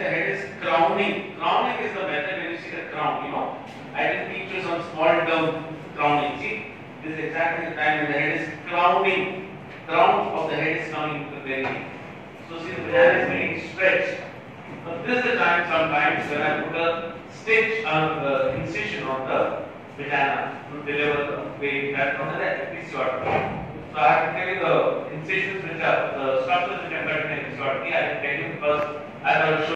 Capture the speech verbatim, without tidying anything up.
the head is crowning. Crowning is the method when you see the crown, you know. I did teach you some small term crowning. See, this is exactly the time when the head is crowning. Crown of the head is coming to the very end. So see, the banana is getting stretched. But this is the time sometimes when I put a stitch on the incision on the banana to deliver the weight that on the neck. This short. So I have to tell you the incisions which are the structures which are cutting in this short. I can tell you because I will show